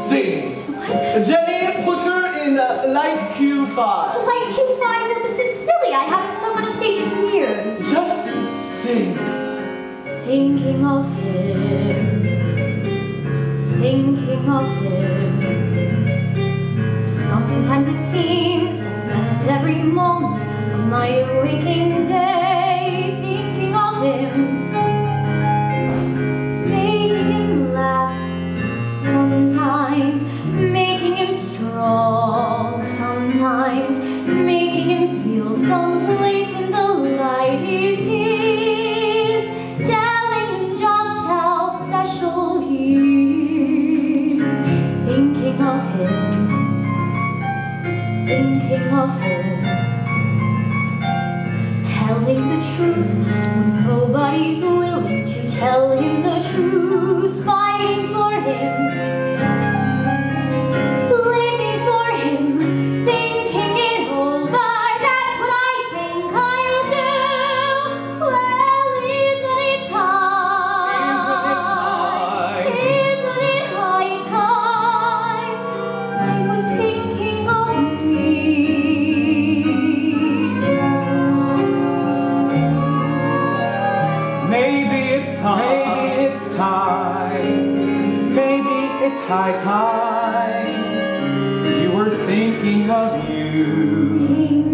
sing. What? Jenny, put her in light Q5. Light Q5? No, this is silly. I haven't sung on a stage in years. Just sing. Thinking of him, thinking of him. Sometimes it seems I spend every moment of my waking day thinking of him, making him laugh sometimes, making him strong sometimes, making him feel someplace in the light is his, telling him just how special he is, thinking of him, thinking of him, telling the truth when nobody's willing to tell him the truth, fighting for him, living for him, thinking it over, that's what I think I'll do. Well, isn't it time? Isn't it high time? I was thinking of me too. Maybe it's time. Maybe it's time. Maybe it's high time. You were thinking of you.